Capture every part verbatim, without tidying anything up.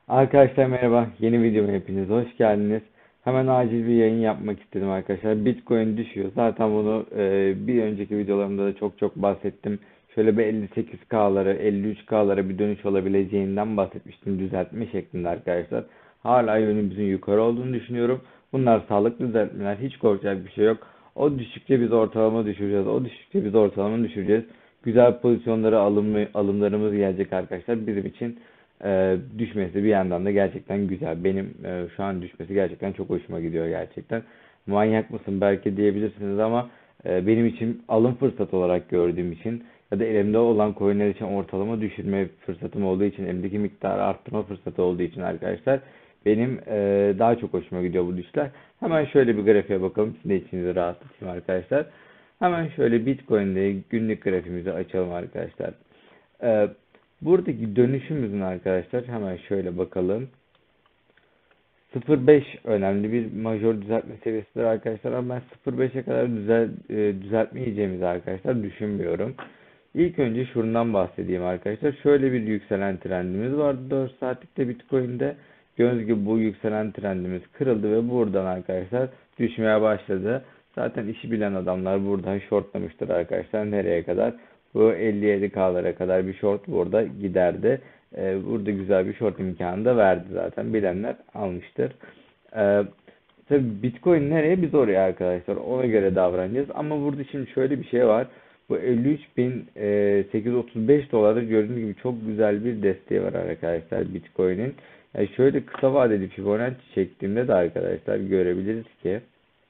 Arkadaşlar merhaba. Yeni videoma hepiniz hoş geldiniz. Hemen acil bir yayın yapmak istedim arkadaşlar. Bitcoin düşüyor. Zaten bunu e, bir önceki videolarımda da çok çok bahsettim. Şöyle bir elli sekiz K'lara, elli üç K'lara bir dönüş olabileceğinden bahsetmiştim düzeltme şeklinde arkadaşlar. Hala yönümüzün yukarı olduğunu düşünüyorum. Bunlar sağlıklı düzeltmeler. Hiç korkacak bir şey yok. O düşükçe biz ortalama düşüreceğiz. O düşükçe biz ortalama düşüreceğiz. Güzel pozisyonlara alım, alımlarımız gelecek arkadaşlar. Bizim için e, düşmesi bir yandan da gerçekten güzel. Benim e, şu an düşmesi gerçekten çok hoşuma gidiyor gerçekten. Manyak mısın belki diyebilirsiniz ama e, benim için alım fırsatı olarak gördüğüm için ya da elimde olan coinler için ortalama düşürme fırsatım olduğu için, elimdeki miktarı arttırma fırsatı olduğu için arkadaşlar benim e, daha çok hoşuma gidiyor bu düşler. Hemen şöyle bir grafiğe bakalım. Sizin de içinizi rahatlatayım arkadaşlar. Hemen şöyle Bitcoin'de günlük grafiğimizi açalım arkadaşlar. E, Buradaki dönüşümüzün arkadaşlar hemen şöyle bakalım. sıfır nokta beş önemli bir majör düzeltme seviyesidir arkadaşlar ama ben sıfır nokta beşe kadar düzel, e, düzeltmeyeceğimizi arkadaşlar düşünmüyorum. İlk önce şundan bahsedeyim arkadaşlar. Şöyle bir yükselen trendimiz vardı dört saatlikte Bitcoin'de. Gördüğünüz gibi bu yükselen trendimiz kırıldı ve buradan arkadaşlar düşmeye başladı. Zaten işi bilen adamlar buradan shortlamıştır arkadaşlar. Nereye kadar? Bu elli yedi K'lara kadar bir short burada giderdi. Ee, burada güzel bir short imkanı da verdi zaten. Bilenler almıştır. Ee, tabii Bitcoin nereye? Biz oraya arkadaşlar. Ona göre davranacağız. Ama burada şimdi şöyle bir şey var. Bu elli üç bin sekiz yüz otuz beş dolarda gördüğünüz gibi çok güzel bir desteği var arkadaşlar Bitcoin'in. Yani şöyle kısa vadeli Fibonacci çektiğimde de arkadaşlar görebiliriz ki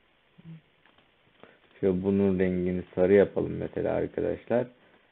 şöyle bunun rengini sarı yapalım mesela arkadaşlar.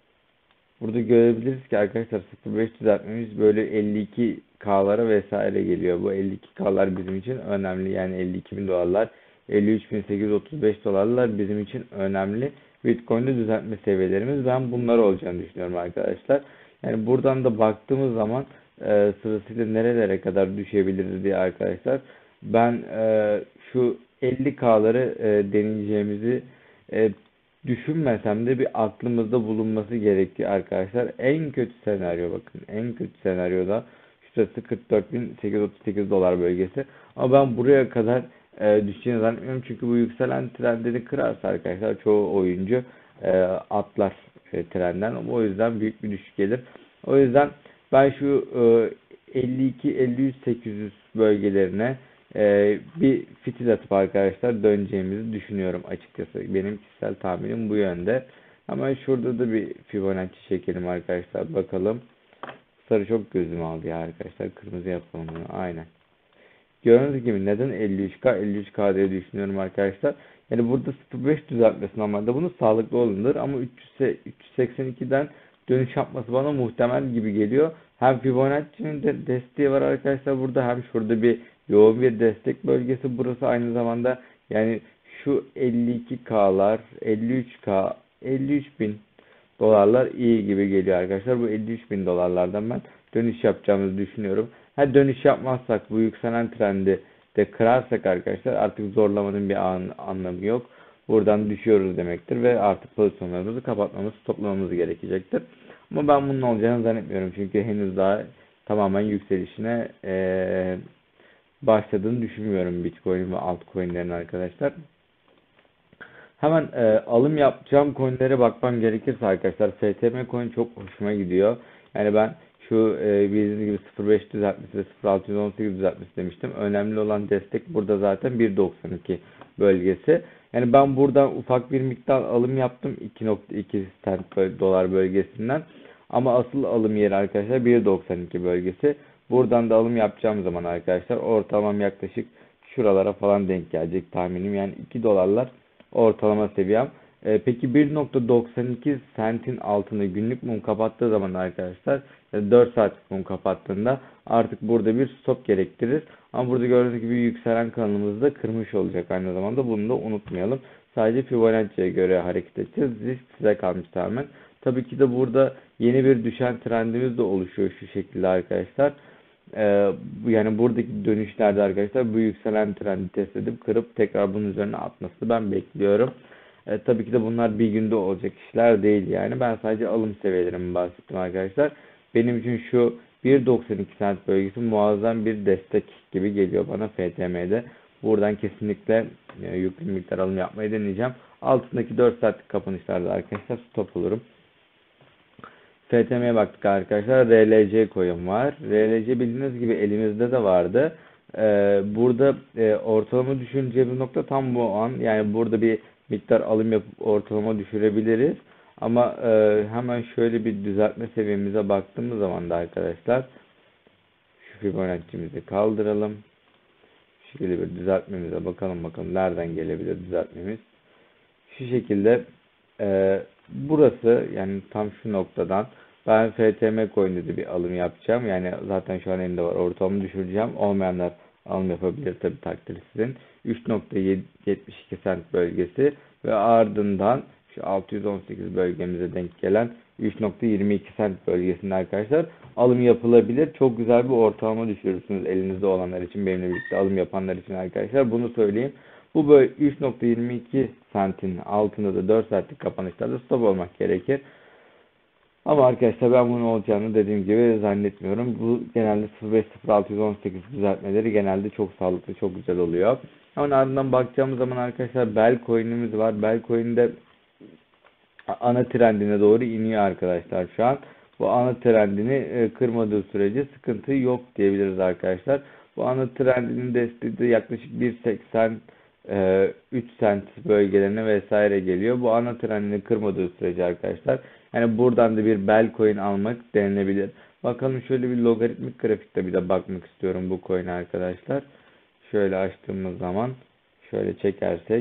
Burada görebiliriz ki arkadaşlar sıfır nokta beş düzeltmemiz böyle elli iki K'lara vesaire geliyor. Bu elli iki K'lar bizim için önemli. Yani elli iki bin dolarlar, elli üç bin sekiz yüz otuz beş dolarlar bizim için önemli. Bitcoin'de düzeltme seviyelerimiz. Ben bunlar olacağını düşünüyorum arkadaşlar. Yani buradan da baktığımız zaman e, sırasıyla nerelere kadar düşebiliriz diye arkadaşlar. Ben e, şu elli K'ları e, deneyeceğimizi e, düşünmesem de bir aklımızda bulunması gerekiyor arkadaşlar. En kötü senaryo bakın. En kötü senaryoda şurası kırk dört bin sekiz yüz otuz sekiz dolar bölgesi. Ama ben buraya kadar e, düşeceğini zannetmiyorum. Çünkü bu yükselen trendini kırarsa arkadaşlar çoğu oyuncu e, atlar e, trenden. O yüzden büyük bir düşüş gelir. O yüzden ben şu e, elli iki elli üç sekiz yüz bölgelerine ee, bir fitil atıp arkadaşlar döneceğimizi düşünüyorum açıkçası. Benim kişisel tahminim bu yönde. Ama şurada da bir Fibonacci çekelim arkadaşlar. Bakalım. Sarı çok gözüm aldı ya arkadaşlar. Kırmızı yapalım bunu. Aynen. Gördüğünüz gibi neden elli üç K elli üç K diye düşünüyorum arkadaşlar. Yani burada sıfır nokta beş düzeltmesi normalde bunu sağlıklı olunur ama üç yüz, üç yüz seksen ikiden dönüş yapması bana muhtemel gibi geliyor. Hem Fibonacci'nin de desteği var arkadaşlar burada, hem şurada bir yoğun bir destek bölgesi burası aynı zamanda. Yani şu elli iki K'lar, elli üç K, elli üç bin dolarlar iyi gibi geliyor arkadaşlar. Bu elli üç bin dolarlardan ben dönüş yapacağımızı düşünüyorum. Ha dönüş yapmazsak, bu yükselen trendi de kırarsak arkadaşlar artık zorlamanın bir an, anlamı yok. Buradan düşüyoruz demektir ve artık pozisyonlarımızı kapatmamız, toplamamız gerekecektir. Ama ben bunun olacağını zannetmiyorum. Çünkü henüz daha tamamen yükselişine ee, başladığını düşünmüyorum Bitcoin ve altcoin'lerin arkadaşlar. Hemen e, alım yapacağım coinlere bakmam gerekirse arkadaşlar F T M coin çok hoşuma gidiyor. Yani ben şu e, bildiğiniz gibi sıfır nokta beş düzeltmesi ve sıfır nokta altı yüz on sekiz düzeltmesi demiştim. Önemli olan destek burada zaten bir nokta doksan iki bölgesi. Yani ben buradan ufak bir miktar alım yaptım iki nokta iki cent dolar bölgesinden. Ama asıl alım yeri arkadaşlar bir nokta doksan iki bölgesi. Buradan da alım yapacağım zaman arkadaşlar ortalamam yaklaşık şuralara falan denk gelecek tahminim. Yani iki dolarlar ortalama seviyem. E, peki bir nokta doksan iki sentin altını günlük mum kapattığı zaman arkadaşlar e, dört saatlik mum kapattığında artık burada bir stop gerektirir. Ama burada gördüğünüz gibi yükselen kanalımızı da kırmış olacak aynı zamanda. Bunu da unutmayalım. Sadece Fibonacci'ye göre hareket edeceğiz. Risk size kalmış tamamen. Tabii ki de burada yeni bir düşen trendimiz de oluşuyor şu şekilde arkadaşlar. Ee, yani buradaki dönüşlerde arkadaşlar bu yükselen trendi test edip kırıp tekrar bunun üzerine atması ben bekliyorum. Ee, tabii ki de bunlar bir günde olacak işler değil yani. Ben sadece alım seviyelerimi bahsettim arkadaşlar. Benim için şu bir doksan iki cent bölgesi muazzam bir destek gibi geliyor bana F T M'de. Buradan kesinlikle e, yüklü miktar alım yapmayı deneyeceğim. Altındaki dört saatlik kapanışlarda arkadaşlar stop olurum. F T M'ye baktık arkadaşlar. R L C coin var. R L C bildiğiniz gibi elimizde de vardı. Ee, burada e, ortalama düşüneceğimiz nokta tam bu an. Yani burada bir miktar alım yapıp ortalama düşürebiliriz. Ama e, hemen şöyle bir düzeltme seviyemize baktığımız zaman da arkadaşlar şu Fibonacci'mizi kaldıralım. Şu şekilde bir düzeltmemize bakalım bakalım nereden gelebilir düzeltmemiz. Şu şekilde e, burası yani tam şu noktadan ben F T M coin'de de bir alım yapacağım. Yani zaten şu an elimde var. Ortamı düşüreceğim. Olmayanlar alım yapabilir tabii takdir sizin. üç nokta yetmiş iki cent bölgesi ve ardından şu altı yüz on sekiz bölgemize denk gelen üç nokta yirmi iki cent bölgesinde arkadaşlar alım yapılabilir. Çok güzel bir ortalama düşürürsünüz elinizde olanlar için, benimle birlikte alım yapanlar için arkadaşlar. Bunu söyleyeyim. Bu böyle üç nokta yirmi iki centin altında da dört saatlik kapanışlarda stop olmak gerekir. Ama arkadaşlar ben bunun olacağını dediğim gibi zannetmiyorum. Bu genelde sıfır beş sıfır altı yüz on sekiz düzeltmeleri genelde çok sağlıklı, çok güzel oluyor. Ama ardından bakacağımız zaman arkadaşlar Bell coin'imiz var. Bell coin'de ana trendine doğru iniyor arkadaşlar şu an. Bu ana trendini kırmadığı sürece sıkıntı yok diyebiliriz arkadaşlar. Bu ana trendinin desteği de yaklaşık bir seksen üç cent bölgelerine vesaire geliyor. Bu ana trendini kırmadığı sürece arkadaşlar yani buradan da bir Bell coin almak denilebilir. Bakalım şöyle bir logaritmik grafikte bir de bakmak istiyorum bu coin'e arkadaşlar. Şöyle açtığımız zaman şöyle çekersek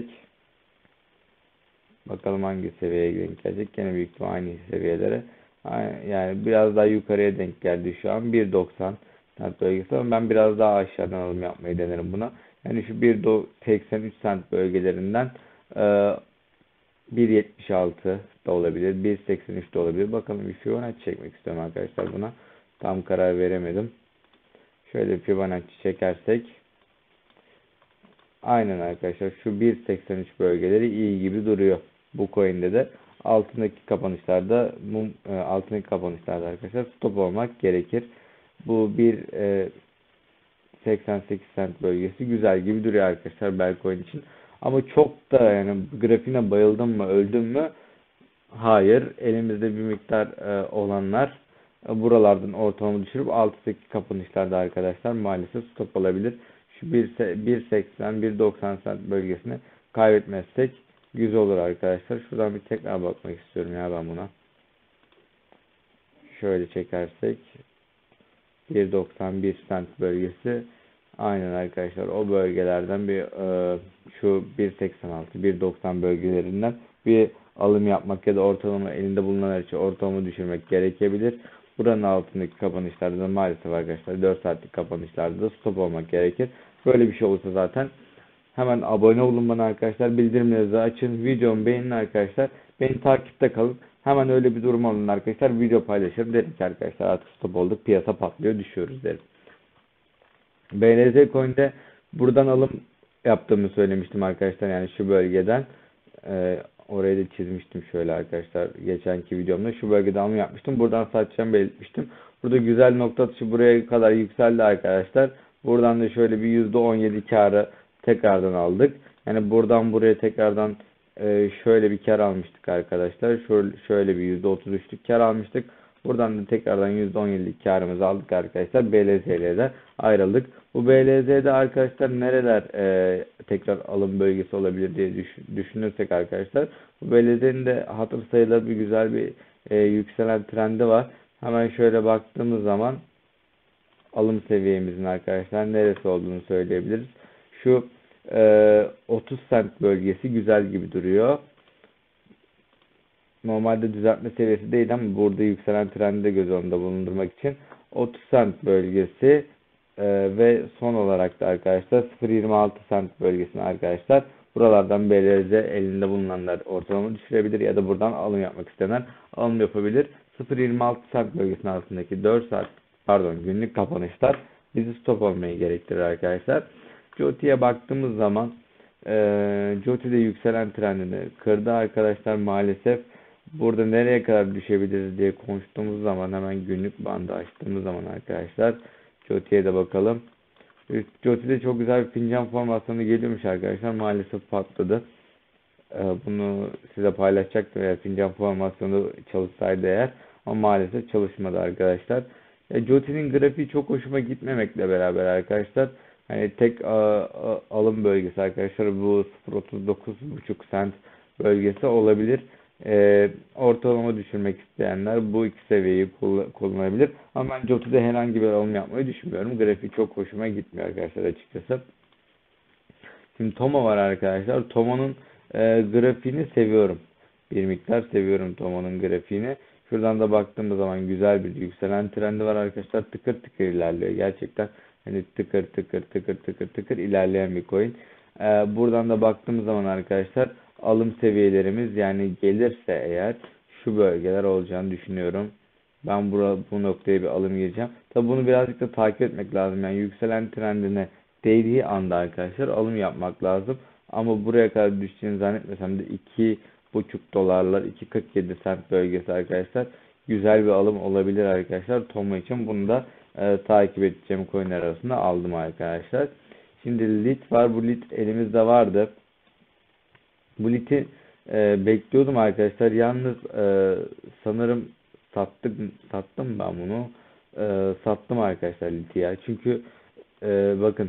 bakalım hangi seviyeye denk gelecek. Gene büyük ihtimal aynı seviyelere. Yani biraz daha yukarıya denk geldi şu an. bir doksan cent bölgesi ama ben biraz daha aşağıdan alım yapmayı denerim buna. Yani şu bir seksen üç cent bölgelerinden bir yetmiş altı da olabilir. bir seksen üç de olabilir. Bakalım bir Fibonacci çekmek istiyorum arkadaşlar buna. Tam karar veremedim. Şöyle bir Fibonacci çekersek aynen arkadaşlar şu bir seksen üç bölgeleri iyi gibi duruyor. Bu coin'de de altındaki kapanışlarda mum altındaki kapanışlarda arkadaşlar stop olmak gerekir. Bu bir seksen sekiz cent bölgesi güzel gibi duruyor arkadaşlar Bell coin için. Ama çok da yani grafiğine bayıldım mı öldüm mü? Hayır. Elimizde bir miktar e, olanlar e, buralardan ortalama düşürüp alttaki kapanışlarda arkadaşlar maalesef stop olabilir. Şu bir seksen bir doksan cent bölgesini kaybetmezsek güzel olur arkadaşlar. Şuradan bir tekrar bakmak istiyorum ya ben buna. Şöyle çekersek bir doksan bir cent bölgesi aynen arkadaşlar o bölgelerden bir e, şu bir seksen altı bir doksan bölgelerinden bir alım yapmak ya da ortalama elinde bulunanlar için ortalama düşürmek gerekebilir. Buranın altındaki kapanışlarda da maalesef arkadaşlar dört saatlik kapanışlarda da stop olmak gerekir. Böyle bir şey olursa zaten hemen abone olun bana arkadaşlar. Bildirimlerinizi açın. Videomu beğenin arkadaşlar. Beni takipte kalın. Hemen öyle bir durum olun arkadaşlar. Video paylaşırım. Derim ki arkadaşlar artık stop olduk. Piyasa patlıyor. Düşüyoruz derim. B L Z Coin'de buradan alım yaptığımı söylemiştim arkadaşlar. Yani şu bölgeden. Ee, orayı da çizmiştim şöyle arkadaşlar. Geçenki videomda şu bölgeden alım yapmıştım. Buradan satacağımı belirtmiştim. Burada güzel nokta atışı buraya kadar yükseldi arkadaşlar. Buradan da şöyle bir yüzde on yedi karı tekrardan aldık. Yani buradan buraya tekrardan e, şöyle bir kar almıştık arkadaşlar. Şöyle, şöyle bir yüzde otuz üçlük kar almıştık. Buradan da tekrardan yüzde on yedilik karımızı aldık arkadaşlar. B L Z ile de ayrıldık. Bu B L Z'de arkadaşlar nereler e, tekrar alım bölgesi olabilir diye düşünürsek arkadaşlar. Bu B L Z'nin de hatır sayılır bir güzel bir e, yükselen trendi var. Hemen şöyle baktığımız zaman alım seviyemizin arkadaşlar neresi olduğunu söyleyebiliriz. Şu e, otuz cent bölgesi güzel gibi duruyor. Normalde düzeltme seviyesi değil ama burada yükselen trendi de göz önünde bulundurmak için otuz cent bölgesi e, ve son olarak da arkadaşlar sıfır nokta yirmi altı cent bölgesine arkadaşlar buralardan B L Z elinde bulunanlar ortalama düşürebilir ya da buradan alım yapmak isteyenler alım yapabilir. sıfır nokta yirmi altı cent bölgesinin altındaki dört saat pardon günlük kapanışlar bizi stop olmayı gerektirir arkadaşlar. J O T'ye baktığımız zaman e, J O T'de yükselen trendini kırdı arkadaşlar maalesef. Burada nereye kadar düşebiliriz diye konuştuğumuz zaman hemen günlük bandı açtığımız zaman arkadaşlar Joti'ye de bakalım. Joti'de çok güzel bir fincan formasyonu geliyormuş arkadaşlar. Maalesef patladı. Bunu size paylaşacaktım eğer fincan formasyonu çalışsaydı eğer. Ama maalesef çalışmadı arkadaşlar. Joti'nin grafiği çok hoşuma gitmemekle beraber arkadaşlar. Hani tek a, a, alım bölgesi arkadaşlar bu sıfır virgül otuz dokuz buçuk sent bölgesi olabilir. Ee, ortalama düşürmek isteyenler bu iki seviyeyi kullanabilir. Ama ben Joti'de herhangi bir alım yapmayı düşünmüyorum. Grafiği çok hoşuma gitmiyor arkadaşlar açıkçası. Şimdi Toma var arkadaşlar. Toma'nın e, grafiğini seviyorum. Bir miktar seviyorum Toma'nın grafiğini. Şuradan da baktığımız zaman güzel bir yükselen trendi var arkadaşlar. Tıkır tıkır ilerliyor. Gerçekten hani tıkır tıkır tıkır tıkır tıkır ilerleyen bir coin. Ee, buradan da baktığımız zaman arkadaşlar alım seviyelerimiz yani gelirse eğer şu bölgeler olacağını düşünüyorum. Ben bura, bu noktaya bir alım gireceğim. Tabi bunu birazcık da takip etmek lazım. Yani yükselen trendine değdiği anda arkadaşlar alım yapmak lazım. Ama buraya kadar düşeceğini zannetmesem de iki buçuk dolarlar iki virgül kırk yedi sent bölgesi arkadaşlar güzel bir alım olabilir arkadaşlar. Toma için bunu da e, takip edeceğim coinler arasında aldım arkadaşlar. Şimdi lit var. Bu lit elimizde vardı. Bu liti e, bekliyordum arkadaşlar. Yalnız e, sanırım sattık, sattım ben bunu. E, sattım arkadaşlar liti ya. Çünkü e, bakın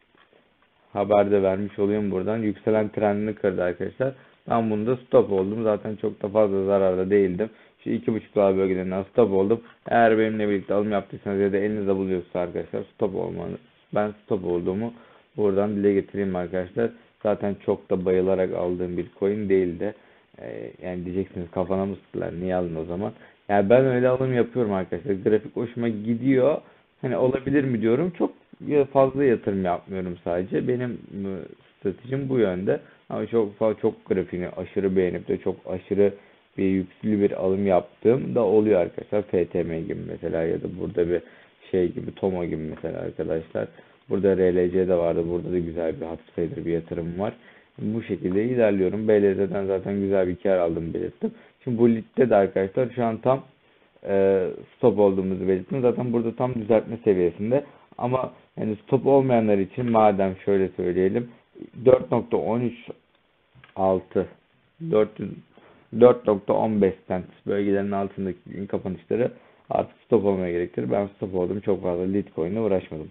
haberde vermiş olayım buradan. Yükselen trendini kırdı arkadaşlar. Ben bunda stop oldum. Zaten çok da fazla zararda değildim. Şu iki buçuk dolar bölgelerinden stop oldum. Eğer benimle birlikte alım yaptıysanız ya da elinizde buluyorsa arkadaşlar stop olmanız. Ben stop olduğumu buradan dile getireyim arkadaşlar. Zaten çok da bayılarak aldığım bir coin değildi. Ee, yani diyeceksiniz kafana mı sıktılar? Niye aldın o zaman? Yani ben öyle alım yapıyorum arkadaşlar. Grafik hoşuma gidiyor. Hani olabilir mi diyorum. Çok fazla yatırım yapmıyorum sadece. Benim stratejim bu yönde. Ama çok fazla çok grafiğini aşırı beğenip de çok aşırı bir yüklü bir alım yaptığım da oluyor arkadaşlar. F T M gibi mesela ya da burada bir şey gibi Toma gibi mesela arkadaşlar. Burada R L C de vardı. Burada da güzel bir hatır sayılır bir yatırım var. Bu şekilde ilerliyorum. B L Z'den zaten güzel bir kar aldım belirttim. Şimdi bu ligde de arkadaşlar şu an tam e, stop olduğumuzu belirttim. Zaten burada tam düzeltme seviyesinde. Ama yani stop olmayanlar için madem şöyle söyleyelim dört nokta on üç altı dört nokta on beş cent bölgelerin altındaki gün kapanışları artık stop olmaya gerektirir. Ben stop oldum. Çok fazla Litecoin'le uğraşmadım.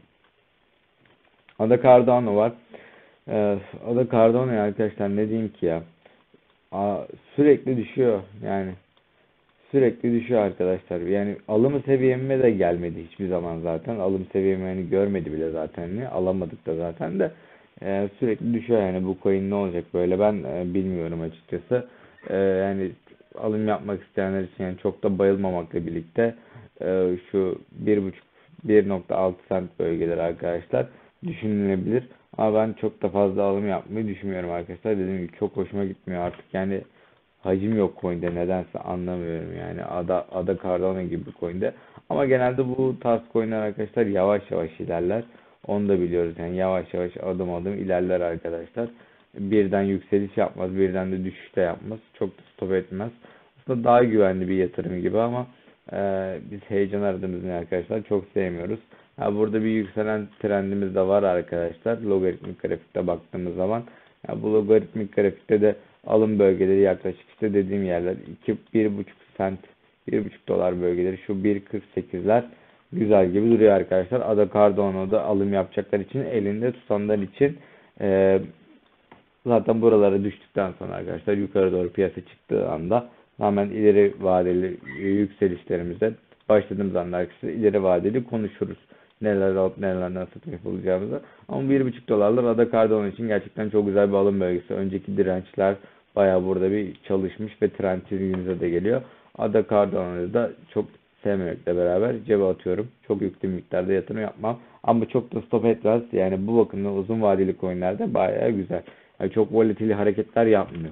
Ada Cardano var. Ee, Ada Cardano arkadaşlar ne diyeyim ki ya. Aa, sürekli düşüyor yani. Sürekli düşüyor arkadaşlar. Yani alım seviyeme de gelmedi hiçbir zaman zaten. Alım seviyemi hani görmedi bile zaten. Ne? Alamadık da zaten de. Ee, sürekli düşüyor yani bu coin ne olacak böyle ben e, bilmiyorum açıkçası. Ee, yani alım yapmak isteyenler için yani çok da bayılmamakla birlikte e, şu bir buçuk bir nokta altı cent bölgeleri arkadaşlar düşünülebilir. Ama ben çok da fazla alım yapmayı düşünmüyorum arkadaşlar. Dediğim gibi çok hoşuma gitmiyor artık yani hacim yok coin'de nedense anlamıyorum yani Ada, Ada Cardano gibi bir coin'de. Ama genelde bu tarz coin'ler arkadaşlar yavaş yavaş ilerler. Onu da biliyoruz yani yavaş yavaş adım adım ilerler arkadaşlar. Birden yükseliş yapmaz, birden de düşüş de yapmaz. Çok da stop etmez. Aslında daha güvenli bir yatırım gibi ama e, biz heyecan aradığımız için arkadaşlar çok sevmiyoruz. Ha, burada bir yükselen trendimiz de var arkadaşlar. Logaritmik grafikte baktığımız zaman. Ya, bu logaritmik grafikte de alım bölgeleri yaklaşık işte dediğim yerler iki bir buçuk sent bir buçuk dolar bölgeleri şu bir kırk sekizler güzel gibi duruyor arkadaşlar. Ada Cardano'da alım yapacaklar için elinde tutanlar için e, zaten buralara düştükten sonra arkadaşlar yukarı doğru piyasa çıktığı anda hemen ileri vadeli yükselişlerimize başladığımız anda arkadaşlar ileri vadeli konuşuruz. Neler alıp nelerden satım yapılacağımızı. Ama bir buçuk dolarlar Ada Cardano için gerçekten çok güzel bir alım bölgesi. Önceki dirençler bayağı burada bir çalışmış ve trend çizgimize de geliyor. Ada Cardano'yu da çok sevmemekle beraber cebe atıyorum. Çok yüklü miktarda yatırım yapmam. Ama çok da stop etmez. Yani bu bakımdan uzun vadeli coinlerde bayağı güzel. Yani çok volatil hareketler yapmıyor.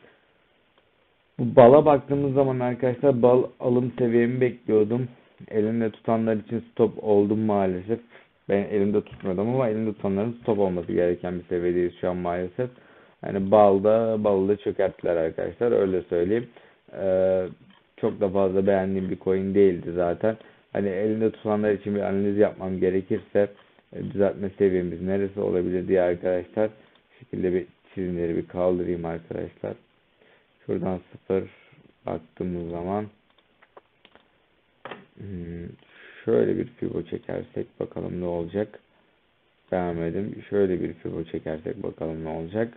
Bu bala baktığımız zaman arkadaşlar bal alım seviyemi bekliyordum. Elimde tutanlar için stop oldum maalesef. Ben elimde tutmadım ama elimde tutanların stop olması gereken bir seviyedeyiz şu an maalesef. Yani balda balda çökerttiler arkadaşlar öyle söyleyeyim. e, çok da fazla beğendiğim bir coin değildi zaten. Hani elinde tutanlar için bir analiz yapmam gerekirse e, düzeltme seviyemiz neresi olabilir diye arkadaşlar, bu şekilde bir çizimleri bir kaldırayım arkadaşlar. Şuradan sıfır baktığımız zaman hmm, şöyle bir fibo çekersek bakalım ne olacak. Beğenmedim. Şöyle bir fibo çekersek bakalım ne olacak.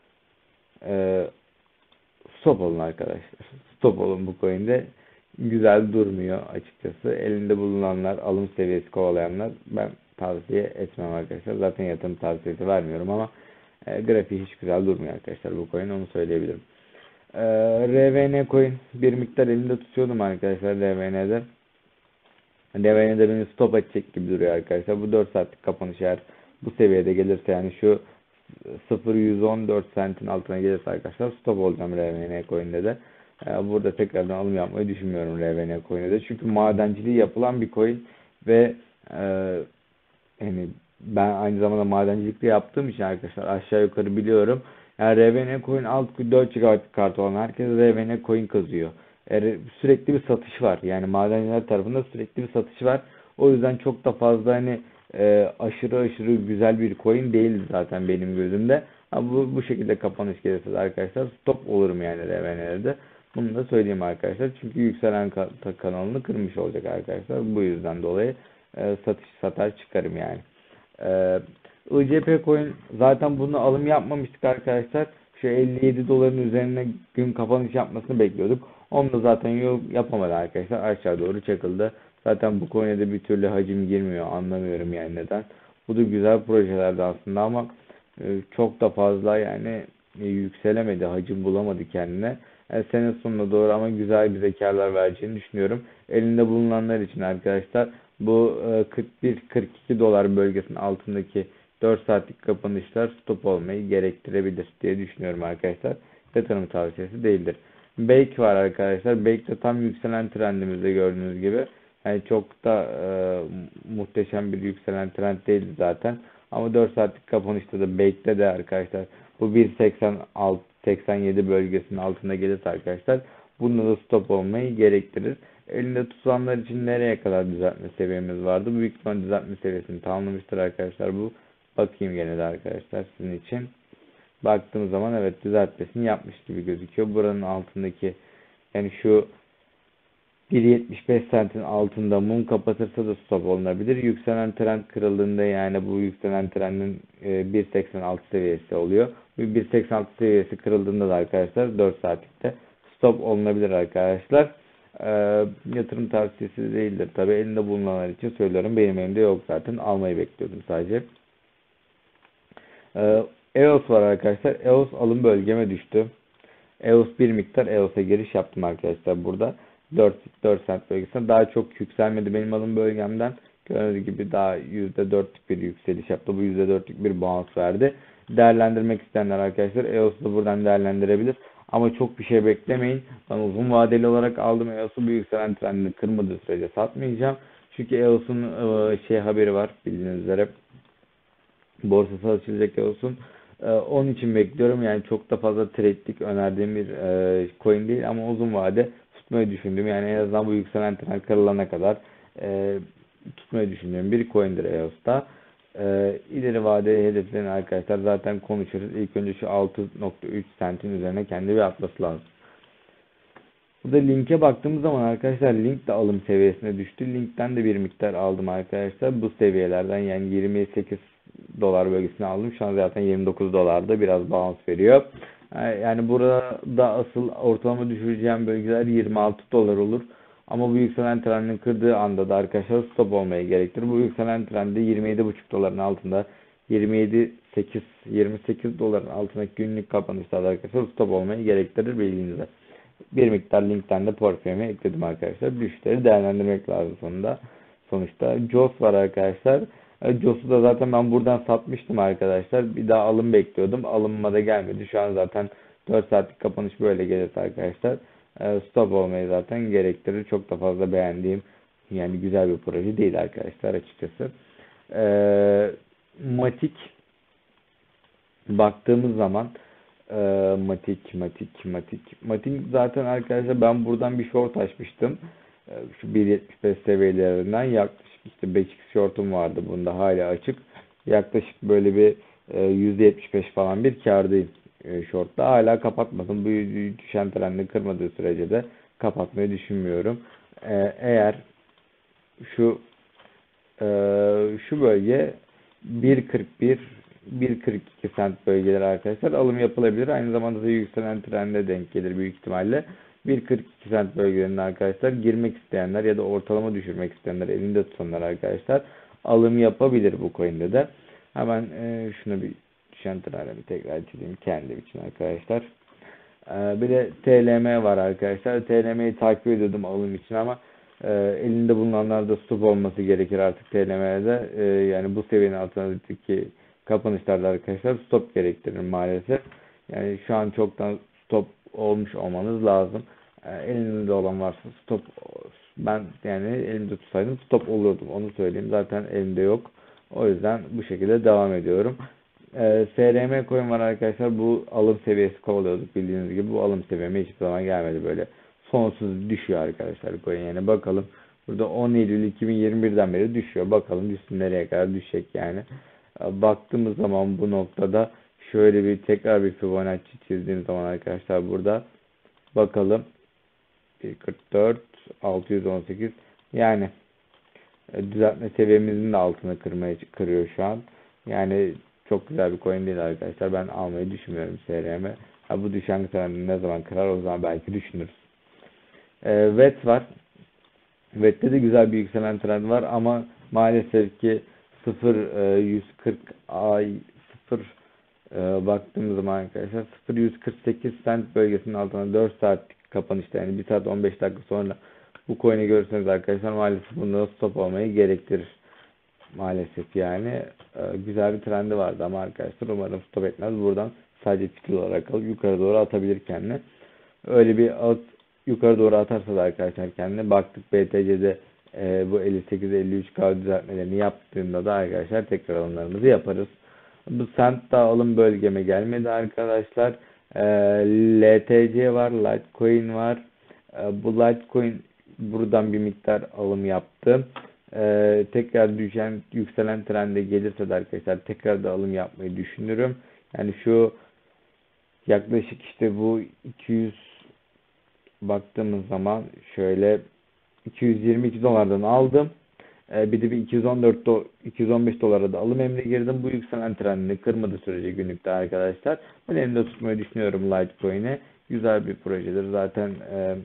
Ee, Stop olun arkadaşlar. Stop olun, bu coin'de güzel durmuyor açıkçası. Elinde bulunanlar, alım seviyesi kovalayanlar, ben tavsiye etmem arkadaşlar. Zaten yatırım tavsiyesi vermiyorum ama e, grafiği hiç güzel durmuyor arkadaşlar bu coin, onu söyleyebilirim. E, R V N coin bir miktar elinde tutuyordum arkadaşlar R V N'de. R V N'de beni stop edecek gibi duruyor arkadaşlar. Bu dört saatlik kapanış eğer bu seviyede gelirse, yani şu sıfır virgül yüz on dört sentin altına gelirse arkadaşlar stop olacağım R V N coin'de de. Ee, burada tekrardan alım yapmayı düşünmüyorum R V N coin'de de. Çünkü madenciliği yapılan bir coin ve e, yani ben aynı zamanda madencilik de yaptığım için arkadaşlar aşağı yukarı biliyorum. Yani R V N coin alt dört gigabayt kart olan herkes R V N coin kazıyor. Yani sürekli bir satış var. Yani madenciler tarafında sürekli bir satış var. O yüzden çok da fazla hani e, aşırı aşırı güzel bir coin değil zaten benim gözümde. Ama bu, bu şekilde kapanış gelirse de arkadaşlar stop olurum yani R V N'lerde. Bunu da söyleyeyim arkadaşlar. Çünkü yükselen ka kanalını kırmış olacak arkadaşlar. Bu yüzden dolayı e, satış satar çıkarım yani. E, I C P coin zaten bunu alım yapmamıştık arkadaşlar. Şu elli yedi doların üzerine gün kapanış yapmasını bekliyorduk. Onu da zaten yok yapamadı arkadaşlar. Aşağı doğru çakıldı. Zaten bu coin'e de bir türlü hacim girmiyor. Anlamıyorum yani neden. Bu da güzel projelerdi aslında ama e, çok da fazla yani e, yükselemedi. Hacim bulamadı kendine. Yani sene sonuna doğru ama güzel bir karlar vereceğini düşünüyorum. Elinde bulunanlar için arkadaşlar bu e, kırk bir kırk iki dolar bölgesinin altındaki dört saatlik kapanışlar stop olmayı gerektirebilir diye düşünüyorum arkadaşlar. Yatırım tavsiyesi değildir. Bake var arkadaşlar. Bake de tam yükselen trendimizde gördüğünüz gibi. Yani çok da e, muhteşem bir yükselen trend değildi zaten. Ama dört saatlik kapanışta da Bake'de de arkadaşlar bu bir seksen altı seksen yedi bölgesinin altında gelirse arkadaşlar bunda da stop olmayı gerektirir. Elinde tutanlar için nereye kadar düzeltme seviyemiz vardı? Büyük ihtimal düzeltme seviyesini tamamlamıştır arkadaşlar bu. Bakayım gene de arkadaşlar sizin için. Baktığım zaman evet düzeltmesini yapmış gibi gözüküyor. Buranın altındaki yani şu bir yetmiş beş sentin altında mum kapatırsa da stop olunabilir. Yükselen trend kırıldığında yani bu yükselen trendin e, bir seksen altı seviyesi oluyor. Bu bir seksen altı seviyesi kırıldığında da arkadaşlar dört saatlikte stop olunabilir arkadaşlar. E, yatırım tavsiyesi değildir. Tabi elinde bulunanlar için söylüyorum. Benim elimde yok zaten. Almayı bekliyordum sadece. E, E O S var arkadaşlar. E O S alım bölgeme düştü. E O S bir miktar E O S'e giriş yaptım arkadaşlar burada. dört, dört sent bölgesinde daha çok yükselmedi benim alım bölgemden. Gördüğünüz gibi daha yüzde dörtlük bir yükseliş yaptı. Bu yüzde dörtlük bir bounce verdi. Değerlendirmek isteyenler arkadaşlar E O S'u buradan değerlendirebilir. Ama çok bir şey beklemeyin. Ben uzun vadeli olarak aldım E O S'u, bir yükselen trendini kırmadığı sürece satmayacağım. Çünkü E O S'un e, şey haberi var bildiğiniz üzere. Borsası açılacak E O S'un. Ee, onun için bekliyorum. Yani çok da fazla trade'lik önerdiğim bir e, coin değil ama uzun vade tutmayı düşündüm. Yani en azından bu yükselen trend kırılana kadar e, tutmayı düşündüğüm bir coin'dir E O S'ta. E, ileri vadeli hedeflerini arkadaşlar zaten konuşuruz. İlk önce şu altı nokta üç sentin üzerine kendi bir atması lazım. Burada linke baktığımız zaman arkadaşlar link de alım seviyesine düştü. Linkten de bir miktar aldım arkadaşlar. Bu seviyelerden yani yirmi sekiz dolar bölgesine aldım. Şu an zaten yirmi dokuz dolarda biraz bounce veriyor. Yani burada asıl ortalama düşüreceğim bölgeler yirmi altı dolar olur. Ama bu yükselen trendin kırdığı anda da arkadaşlar stop olmayı gerektirir. Bu yükselen trendi yirmi yedi buçuk doların altında yirmi yedi sekiz yirmi sekiz doların altındaki günlük kapanışlarda arkadaşlar stop olmayı gerektirir bilginize. Bir miktar linkten de portföyüme ekledim arkadaşlar. Düşüşleri değerlendirmek lazım sonunda. Sonuçta J O S var arkadaşlar. J O S'u da zaten ben buradan satmıştım arkadaşlar. Bir daha alım bekliyordum. Alımıma da gelmedi. Şu an zaten dört saatlik kapanış böyle gelirse arkadaşlar e, stop olmayı zaten gerektirir. Çok da fazla beğendiğim yani güzel bir proje değil arkadaşlar açıkçası. E, Matik baktığımız zaman Ee, Matik, Matik, Matik. Matik zaten arkadaşlar ben buradan bir short açmıştım. Ee, şu bir yetmiş beş seviyelerinden yaklaşık işte beş x shortum vardı bunda hala açık. Yaklaşık böyle bir e, yüzde yetmiş beş falan bir kârdayım e, shortta. Hala kapatmadım. Bu düşen trendi kırmadığı sürece de kapatmayı düşünmüyorum. Ee, eğer şu e, şu bölge bir kırk bir bir kırk iki sent bölgeleri arkadaşlar alım yapılabilir. Aynı zamanda da yükselen trende denk gelir büyük ihtimalle. bir kırk iki sent bölgelerinde arkadaşlar girmek isteyenler ya da ortalama düşürmek isteyenler elinde tutanlar arkadaşlar alım yapabilir bu coin'de de. Hemen e, şunu bir düşen trende bir tekrar çizeyim kendim için arkadaşlar. E, bir de T L M var arkadaşlar. T L M'yi takip ediyordum alım için ama e, elinde bulunanlarda stop olması gerekir artık T L M'de. E, yani bu seviyenin altındaki kapanışlarda arkadaşlar stop gerektirir maalesef. Yani şu an çoktan stop olmuş olmanız lazım. E, elinizde olan varsa stop, ben yani elimde tutsaydım stop olurdum onu söyleyeyim. Zaten elimde yok. O yüzden bu şekilde devam ediyorum. Ee, S R M coin var arkadaşlar. Bu alım seviyesi kovalıyorduk bildiğiniz gibi. Bu alım seviyeme hiçbir zaman gelmedi böyle. Sonsuz düşüyor arkadaşlar coin yani. Bakalım. Burada on Eylül iki bin yirmi birden beri düşüyor. Bakalım düşsün nereye kadar düşecek yani. Ee, Baktığımız zaman bu noktada şöyle bir tekrar bir Fibonacci çizdiğim zaman arkadaşlar burada bakalım. bir kırk dört altı yüz on sekiz yani e, düzeltme seviyemizin de altını kırmaya kırıyor şu an. Yani çok güzel bir coin değil arkadaşlar. Ben almayı düşünmüyorum S R M. Ha, bu düşen trendi ne zaman kırar o zaman belki düşünürüz. E, V E T var. V E T'te de güzel bir yükselen trend var ama maalesef ki sıfır yüz kırk ay sıfır baktığımız zaman arkadaşlar sıfır yüz kırk sekiz cent bölgesinin altına dört saatlik kapanışta yani bir saat on beş dakika sonra bu coin'i görürseniz arkadaşlar maalesef bunda stop olmayı gerektirir. Maalesef yani e, güzel bir trendi vardı ama arkadaşlar umarım stop etmez. Buradan sadece fikir olarak alıp yukarı doğru atabilir kendini. Öyle bir at, yukarı doğru atarsa da arkadaşlar kendini baktık B T C'de e, bu elli sekiz elli üç K düzeltmelerini yaptığında da arkadaşlar tekrar alımlarımızı yaparız. Bu cent daha alım bölgeme gelmedi arkadaşlar. E, L T C var, Litecoin var. E, bu Litecoin buradan bir miktar alım yaptı. Ee, tekrar düşen yükselen trende gelirse de arkadaşlar tekrar da alım yapmayı düşünürüm. Yani şu yaklaşık işte bu iki yüz baktığımız zaman şöyle iki yüz yirmi iki dolardan aldım. Ee, bir de bir iki yüz on dört do iki yüz on beş dolara da alım emri girdim. Bu yükselen trendini kırmadığı sürece günlükte arkadaşlar ben elimde tutmayı düşünüyorum Litecoin'e. Güzel bir projedir zaten. E,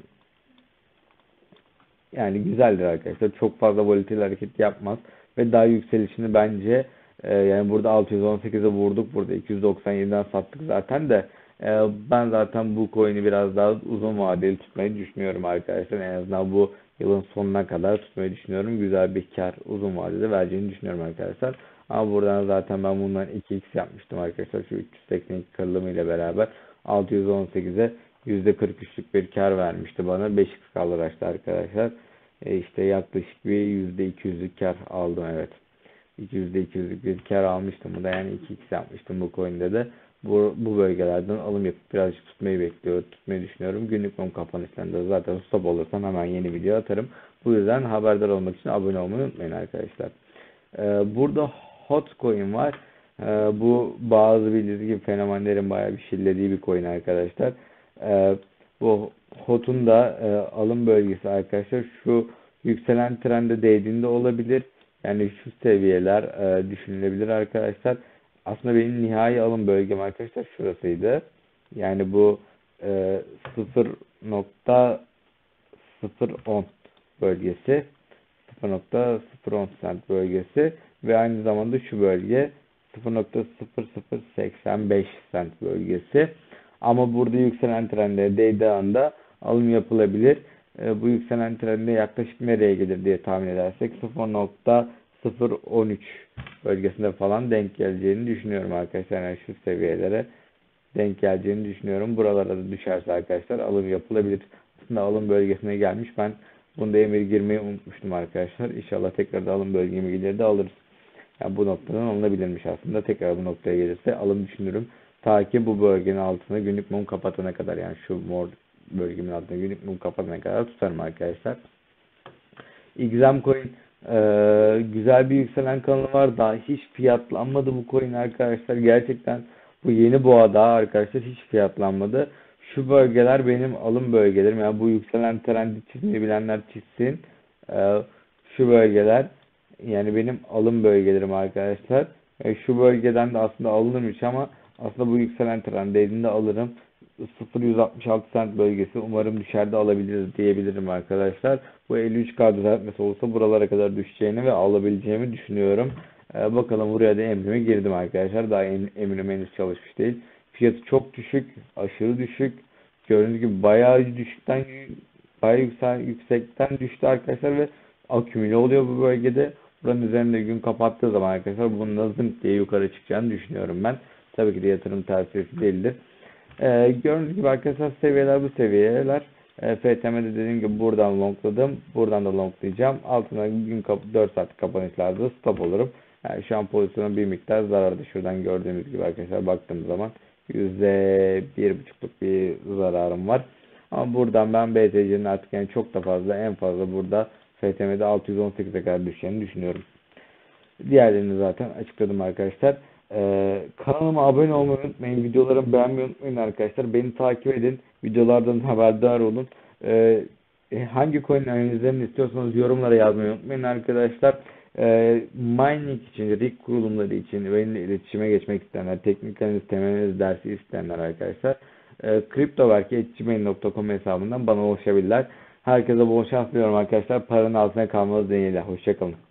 Yani güzeldir arkadaşlar. Çok fazla volatil hareket yapmaz. Ve daha yükselişini bence e, yani burada altı yüz on sekize vurduk. Burada iki yüz doksan yediden sattık zaten de e, ben zaten bu coin'i biraz daha uzun vadeli tutmayı düşünüyorum arkadaşlar. En azından bu yılın sonuna kadar tutmayı düşünüyorum. Güzel bir kar uzun vadede vereceğini düşünüyorum arkadaşlar. Ama buradan zaten ben bundan iki x yapmıştım arkadaşlar. Şu üç yüz seksen iki kırılımı ile beraber altı yüz on sekize yüzde kırk üçlük bir kar vermişti bana. beş x kaldıraçtı arkadaşlar. E işte yaklaşık bir yüzde iki yüzlük kar aldım evet. yüzde iki yüzlük bir kar almıştım. Bu da yani iki x yapmıştım bu coin'de de. Bu, bu bölgelerden alım yapıp birazcık tutmayı bekliyorum. Tutmayı düşünüyorum. Günlük mum kapanışlarında zaten stop olursam hemen yeni video atarım. Bu yüzden haberdar olmak için abone olmayı unutmayın arkadaşlar. Ee, burada Hotcoin var. Ee, bu bazı bildiğiniz gibi fenomenlerin bayağı bir şillediği bir coin arkadaşlar. Ee, bu Hot'un da e, alım bölgesi arkadaşlar şu yükselen trende değdiğinde olabilir. Yani şu seviyeler e, düşünülebilir arkadaşlar. Aslında benim nihai alım bölgem arkadaşlar şurasıydı. Yani bu e, sıfır nokta sıfır on bölgesi. sıfır nokta sıfır on cent bölgesi ve aynı zamanda şu bölge sıfır nokta sıfır sıfır seksen beş cent bölgesi. Ama burada yükselen trende değdiği anda alım yapılabilir. E, bu yükselen trende yaklaşık nereye gelir diye tahmin edersek sıfır nokta sıfır on üç bölgesinde falan denk geleceğini düşünüyorum arkadaşlar. Yani şu seviyelere denk geleceğini düşünüyorum. Buralara da düşerse arkadaşlar alım yapılabilir. Aslında alım bölgesine gelmiş. Ben bunda emir girmeyi unutmuştum arkadaşlar. İnşallah tekrar da alım bölgemi gelir de alırız. Yani bu noktadan alınabilirmiş aslında. Tekrar bu noktaya gelirse alım düşünürüm. Ta ki bu bölgenin altına günlük mum kapatana kadar, yani şu mor bölgenin altına günlük mum kapatana kadar tutarım arkadaşlar. Exam Coin e, güzel bir yükselen kanalı var. Daha hiç fiyatlanmadı bu coin arkadaşlar. Gerçekten bu yeni boğada arkadaşlar hiç fiyatlanmadı. Şu bölgeler benim alım bölgelerim. Yani bu yükselen trendi çizmeyi bilenler çizsin. E, şu bölgeler yani benim alım bölgelerim arkadaşlar. E, şu bölgeden de aslında alınırmış ama aslında bu yükselen trend dediğinde alırım. sıfır virgül yüz altmış altı cent bölgesi, umarım düşerde alabiliriz diyebilirim arkadaşlar. Bu elli üç K düzeltmesi olsa buralara kadar düşeceğini ve alabileceğimi düşünüyorum. Ee, bakalım, buraya da emrime girdim arkadaşlar. Daha em emrim henüz çalışmış değil. Fiyatı çok düşük, aşırı düşük. Gördüğünüz gibi bayağı düşükten bayağı yüksel, yüksekten düştü arkadaşlar ve akümüle oluyor bu bölgede. Buranın üzerinde gün kapattığı zaman arkadaşlar bunun da zınk diye yukarı çıkacağını düşünüyorum ben. Tabii ki de yatırım tavsiyesi değildir. Ee, gördüğünüz gibi arkadaşlar seviyeler bu seviyeler. Ee, F T M'de dediğim gibi buradan longladım. Buradan da longlayacağım. Altına gün dört saatlik kapanışlarda stop olurum. Yani şu an pozisyonun bir miktar zararda. Şuradan gördüğünüz gibi arkadaşlar baktığım zaman yüzde bir buçukluk bir zararım var. Ama buradan ben B T C'nin artık yani çok da fazla, en fazla burada F T M'de altı yüz on sekize kadar düşeceğini düşünüyorum. Diğerlerini zaten açıkladım arkadaşlar. Ee, kanalıma abone olmayı unutmayın. Videolarımı beğenmeyi unutmayın arkadaşlar. Beni takip edin. Videolardan haberdar olun. Ee, hangi coin analizlerini istiyorsanız yorumlara yazmayı unutmayın arkadaşlar. Ee, mining için, rig kurulumları için, benimle iletişime geçmek isteyenler, teknik analiz, temel analiz dersi isteyenler arkadaşlar, e, kriptoverki at gmail nokta com hesabından bana ulaşabilirler. Herkese bol şans diliyorum arkadaşlar. Paranın altına kalmanız dileğiyle. Hoşçakalın.